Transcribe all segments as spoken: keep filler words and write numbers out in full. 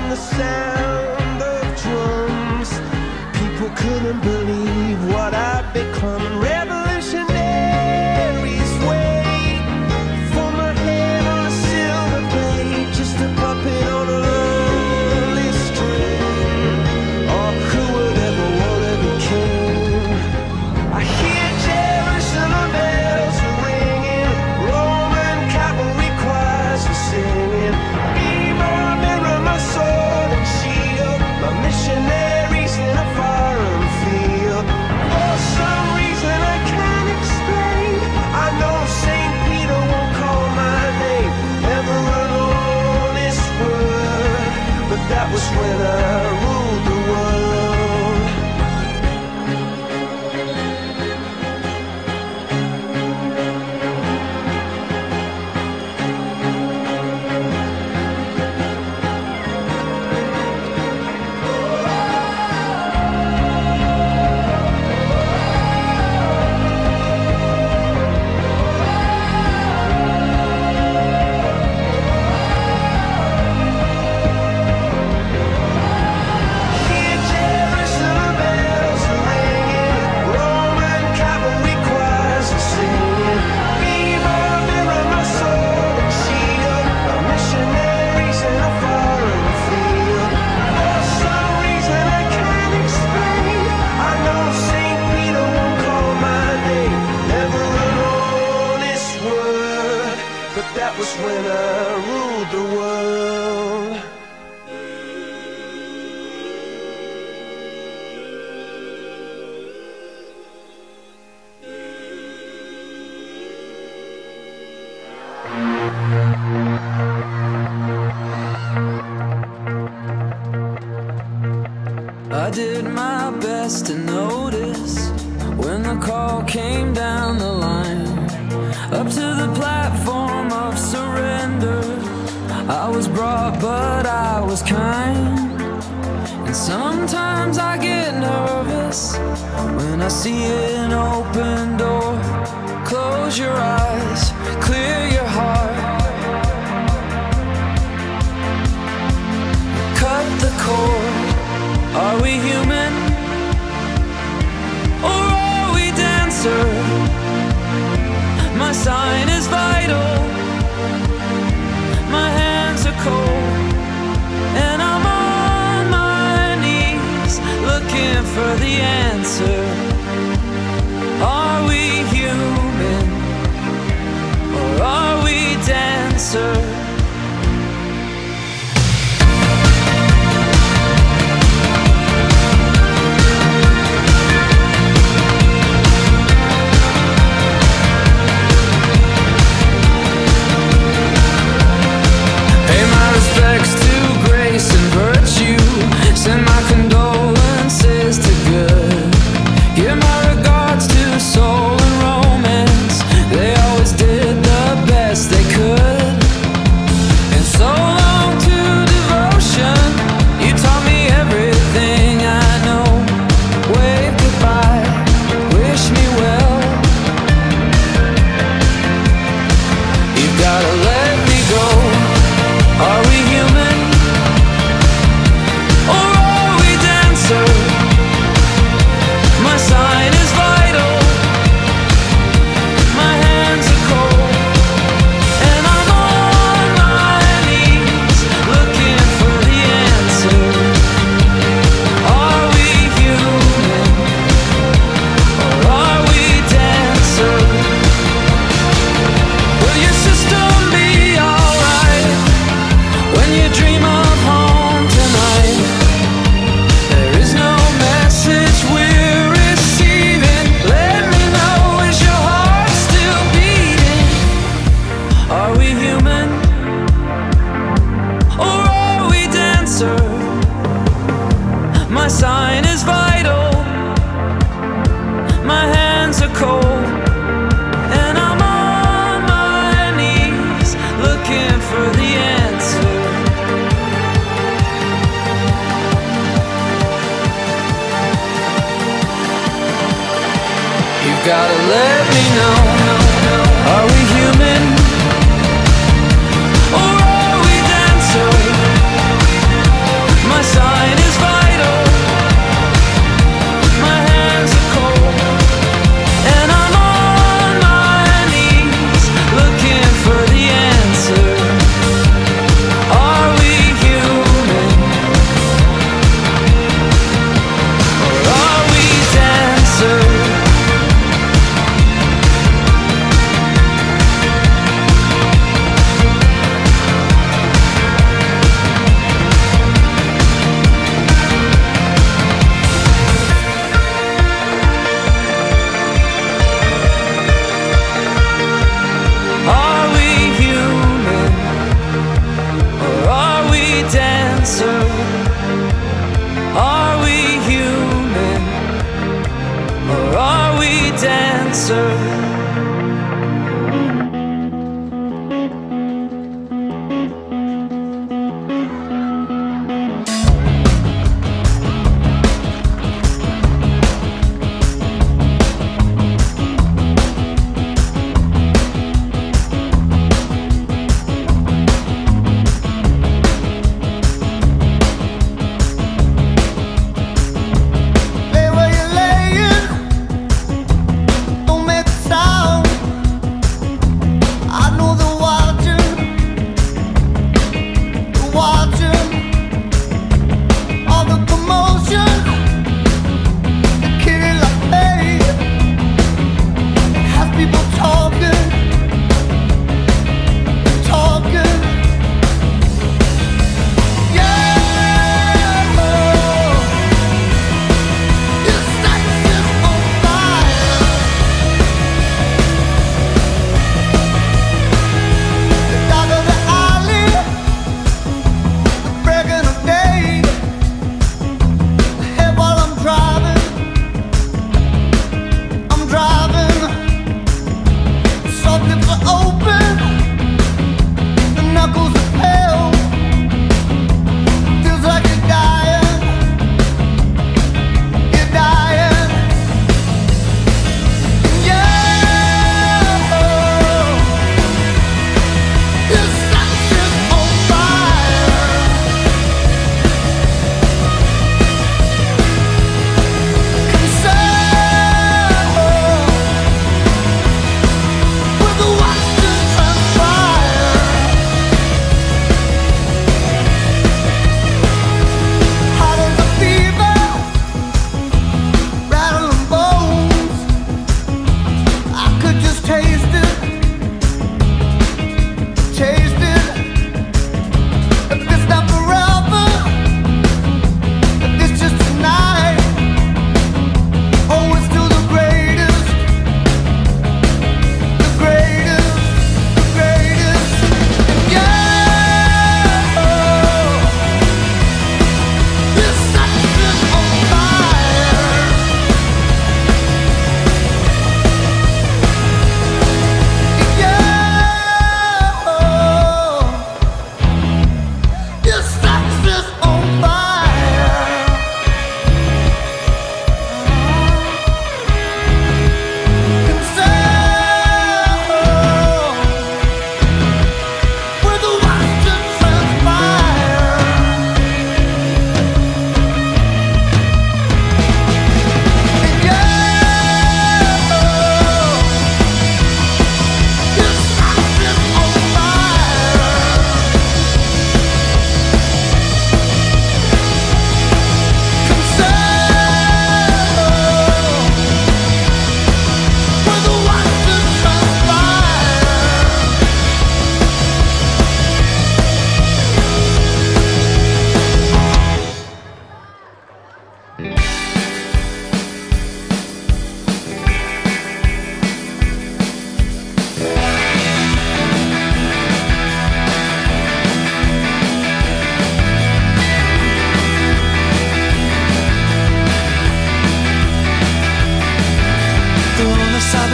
the sound of drums. People couldn't believe what I'd become. Revolutionaries wait for my head on a silver plate, just a puppet on a lonely string. Oh, who would ever want to be king? I hear Jerusalem bells are ringing, Roman cavalry choirs are singing. Be my mirror, my sword and shield, my missionaries in a foreign field. For some reason I can't explain, I know Saint Peter won't call my name ever alone this word, but that was when I ruled the world. Hear Jerusalem bells are ringing, Roman cavalry choirs are singing. Be my mirror, my sword and shield, my missionaries in a foreign field. For some reason I can't explain, I know Saint Peter won't call my name ever alone this word, but that was when I ruled the world. I did my best to notice when the call came down the line, up to the platform of surrender. I was brought, but I was kind. And sometimes I get nervous when I see an open door. Close your eyes, clear your heart, cut the cord. Are we human, or are we dancer? My sign is vital, my hands are cold, and I'm on my knees looking for the answer. Are we human, or are we dancer? Pay my respects to grace and virtue, send my condolences to good, give my regards to soul and romance. They always did the best they could. And so long to devotion, you taught me everything I know. Wave goodbye, wish me well. You've gotta let me go. Are we human, or are we dancer? My sign is vital, my hands are cold, and I'm on my knees looking for the answer. Are we human, or are we dancer? Will your system be alright when you dream of home tonight? There is no message we're receiving. Let me know, is your heart still beating? Are we human, or are we dancer? My sign is vital, my hands are cold, and I'm on my knees looking for the answer. You've gotta let me know. Are we human, or are we dancer?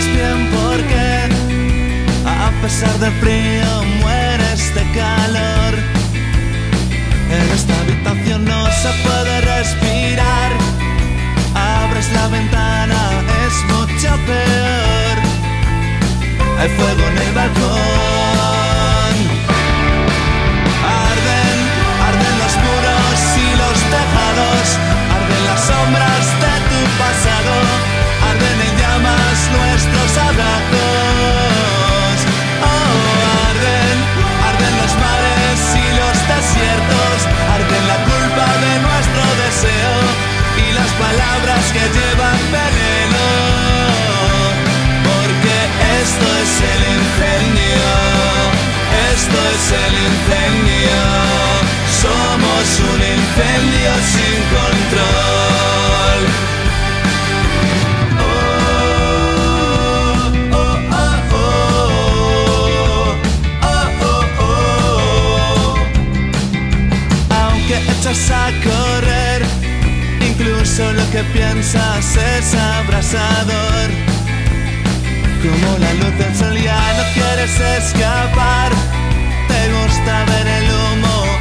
sabes bien por qué. A pesar del frío mueres de calor. En esta habitación no se puede respirar. Abres la ventana, es mucho peor. Hay fuego en el balcón. Arden, arden los muros y los tejados. Arden las sombras de tu pasado. Arden en llamas nuestros abrazos. Oh, arden, arden los mares y los desiertos. Arden la culpa de nuestro deseo y las palabras que llevan veneno. Porque esto es el incendio, esto es el incendio. Somos un incendio sin control. Oh, oh, oh, oh, oh, oh, oh. Aunque echas a correr, incluso lo que piensas es abrasador. Como la luz del sol ya no quieres escapar. Te gusta ver el humo